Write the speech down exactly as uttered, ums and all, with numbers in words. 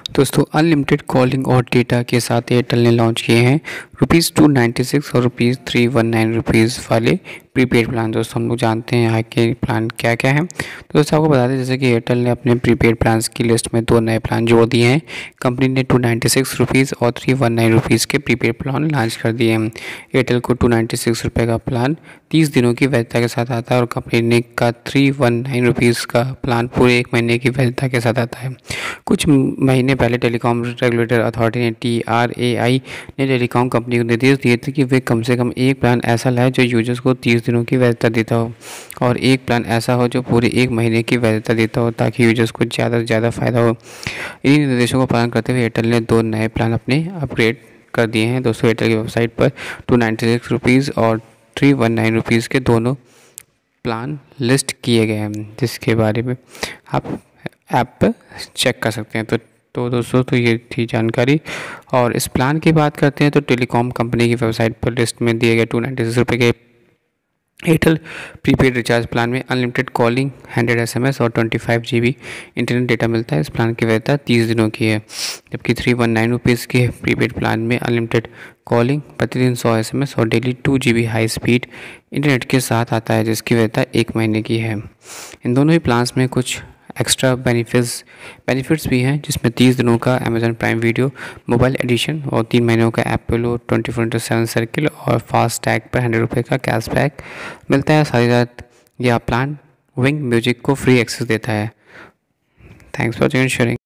दोस्तों unlimited calling और data के साथ एयरटेल ने लॉन्च किए हैं रुपीज़ टू नाइन्टी सिक्स और rupees three one nine rupees वाले प्रीपेड प्लान। दोस्तों हम लोग जानते हैं यहाँ के प्लान क्या क्या हैं। तो दोस्तों आपको बता दें जैसे कि एयरटेल ने अपने प्रीपेड प्लान्स की लिस्ट में दो नए प्लान जोड़ दिए हैं। कंपनी ने टू नाइन्टी सिक्स रुपीज़ और थ्री वन नाइन रुपीज़ के प्रीपेड प्लान लॉन्च कर दिए हैं। एयरटेल को टू नाइन्टी सिक्स रुपये का प्लान तीस दिनों की वैधता के साथ आता है और कंपनी ने का थ्री वन नाइन रुपीज़ का प्लान पूरे एक महीने की वैधता के साथ आता है। कुछ महीने पहले टेलीकॉम रेगुलेटर अथॉरिटी ने टी आर ए आई ने टेलीकॉम कंपनी को निर्देश दिए थे कि वे कम से कम एक प्लान ऐसा लाए जो यूजर्स को तीस दिनों की वैधता देता हो और एक प्लान ऐसा हो जो पूरे एक महीने की वैधता देता हो ताकि यूजर्स को ज़्यादा से ज़्यादा फ़ायदा हो। इन्हीं निर्देशों को पालन करते हुए एयरटेल ने दो नए प्लान अपने अपग्रेड कर दिए हैं। दोस्तों एयरटेल की वेबसाइट पर टू नाइन्टी सिक्स रुपीज़ और थ्री वन नाइन रुपीज़ के दोनों प्लान लिस्ट किए गए हैं जिसके बारे में आप ऐप पर चेक कर सकते हैं। तो तो दोस्तों तो ये थी जानकारी। और इस प्लान की बात करते हैं तो टेलीकॉम कंपनी की वेबसाइट पर लिस्ट में दिए गए टू नाइन्टी सिक्स रुपये के एयरटेल प्रीपेड रिचार्ज प्लान में unlimited calling, hundred S M S और twenty five G B internet data मिलता है। इस प्लान की वैधता तीस दिनों की है, जबकि थ्री वन नाइन रुपीज़ के प्रीपेड प्लान में अनलिमिटेड कॉलिंग, प्रतिदिन सौ एस एम एस और daily two G B high speed internet के साथ आता है जिसकी वैधता एक महीने की है। इन दोनों ही प्लान्स में कुछ एक्स्ट्रा बेनिफिट्स बेनिफिट्स भी हैं जिसमें तीस दिनों का Amazon Prime video mobile edition और तीन महीनों का Apollo twenty four into seven circle और फास्ट टैग पर हंड्रेड रुपये का कैशबैक मिलता है। साथ ही साथ यह प्लान विंग म्यूजिक को फ्री एक्सेस देता है। Thanks for sharing.